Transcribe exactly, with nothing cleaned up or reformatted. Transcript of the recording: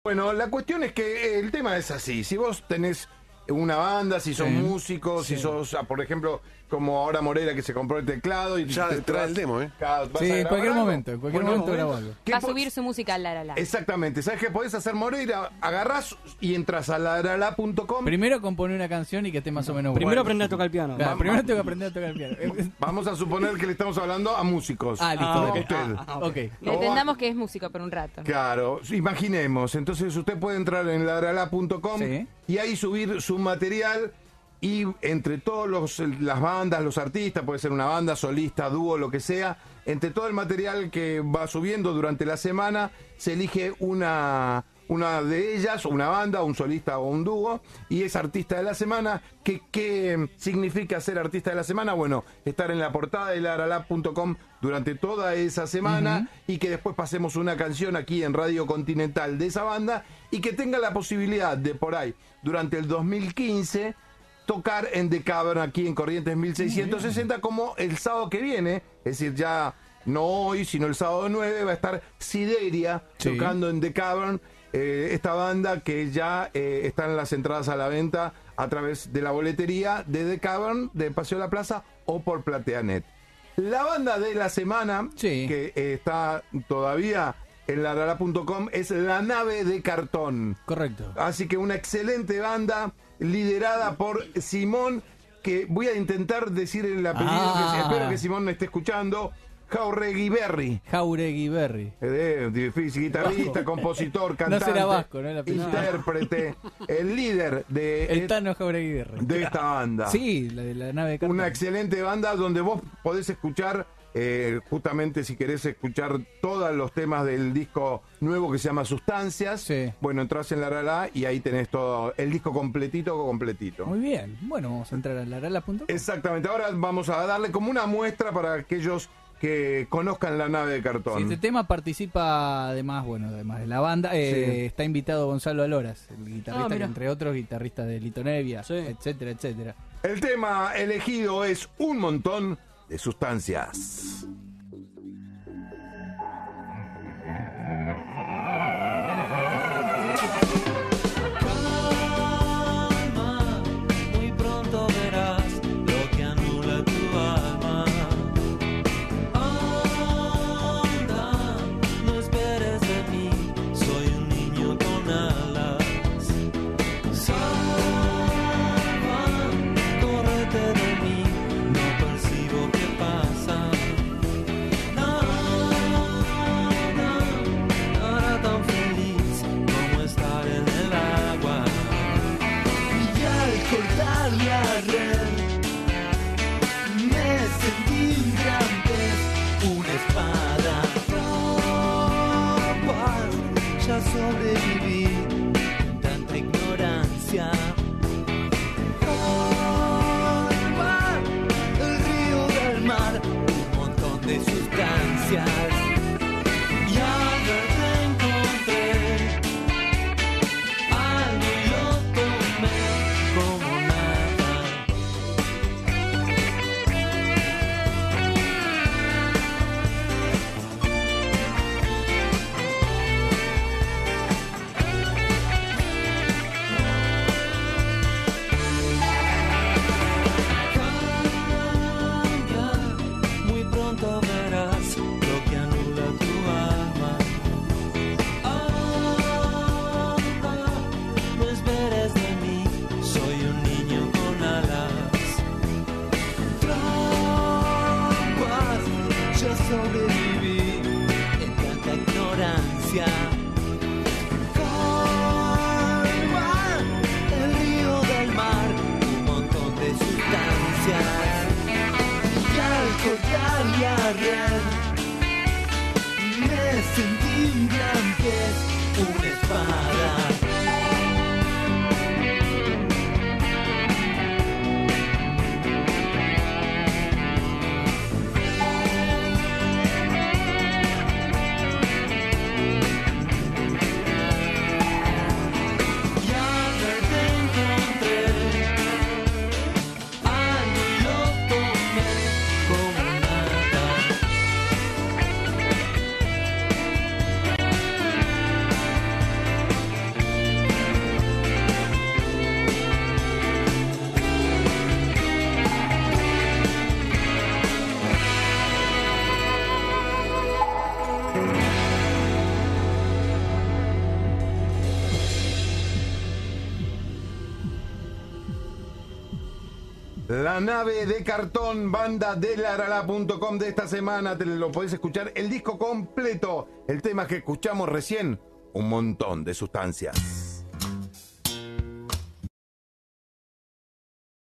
Bueno, la cuestión es que el tema es así. Si vos tenés una banda, si sos Sí. músicos, Sí. si sos, por ejemplo, como ahora Morera que se compró el teclado y Ya te trae vas- el demo, ¿eh? Cada- vas Sí, a en grabar cualquier algo. momento, en cualquier Bueno, momento grabo algo. ¿qué Va a po- subir su música a La La La. Exactamente. ¿Sabes qué podés hacer, Moreira? Agarrás y entras a la la la punto com. Primero componer una canción y que esté más o menos buena. Primero aprender a tocar el piano. Claro, Vamos. primero tengo que aprender a tocar el piano. Vamos a suponer que le estamos hablando a músicos. Ah, listo. Ah, No, ok. usted. Ah, ah, Ok. Le No, entendamos que es músico por un rato. Claro, imaginemos. Entonces usted puede entrar en la la la punto com Sí. y ahí subir su material y entre todos los las bandas, los artistas, puede ser una banda, solista, dúo, lo que sea, entre todo el material que va subiendo durante la semana, se elige una una de ellas, una banda, un solista o un dúo, y es artista de la semana. ¿Qué, qué significa ser artista de la semana? Bueno, estar en la portada de la la la punto com durante toda esa semana y que después pasemos una canción aquí en Radio Continental de esa banda y que tenga la posibilidad de por ahí, durante el dos mil quince, tocar en The Cavern aquí en Corrientes mil seiscientos sesenta, como el sábado que viene, es decir, ya no hoy, sino el sábado nueve, va a estar Sideria Sí. tocando en The Cavern, eh, esta banda que ya eh, están las entradas a la venta a través de la boletería de The Cavern, de Paseo de la Plaza o por Plateanet. La banda de la semana, Sí. que eh, está todavía en la la la punto com, es La Nave de Cartón. Correcto. Así que una excelente banda liderada por Simón, que voy a intentar decir el apellido, Ah. que espero que Simón me esté escuchando. Jauregui Berry. Jauregui Berry. Eh, difícil, guitarrista, compositor, cantante, será vasco, ¿no? El apellido. intérprete, el líder de, El Tano Jauregui Berry. de esta banda. Sí, la de la nave de cartón. Una excelente banda donde vos podés escuchar, eh, justamente si querés escuchar todos los temas del disco nuevo que se llama Sustancias. Sí. Bueno, entras en la la la y ahí tenés todo el disco completito, completito. Muy bien. Bueno, vamos a entrar a la la punto com. Exactamente. Ahora vamos a darle como una muestra para aquellos que conozcan La Nave de Cartón. Sí, este tema participa además, bueno, además de la banda, eh, Sí. está invitado Gonzalo Aloras, el guitarrista, Ah, que mira. entre otros guitarristas de Lito Nevia, Sí. etcétera, etcétera. El tema elegido es Un Montón de Sustancias. Muy pronto verás lo que anula tu alma. Anda, no esperes de mí, soy un niño con alas. Salva, córrete de mí, no percibo qué pasa. Nada, nada tan feliz como estar en el agua. Y al cortar la red me sentí un gran pez, una espada. Capaz, ya sobreviví en tanta ignorancia. Al mar, el río del mar, un montón de sustancias. Y al verte encontré algo y lo tomé como nada. Cambia, muy pronto verás lo que anula tu alma. Anda, no esperes de mí, soy un niño con alas. Trampas, yo sobreviví en tanta ignorancia. Calma, el río del mar, un montón de sustancias. Y al cortar la red me sentí un gran pez, una espada. Y al verte encontré algo y lo tomé como nada. La nave de cartón, banda de larala punto com de esta semana, te lo podés escuchar el disco completo. El tema que escuchamos recién, un montón de sustancias.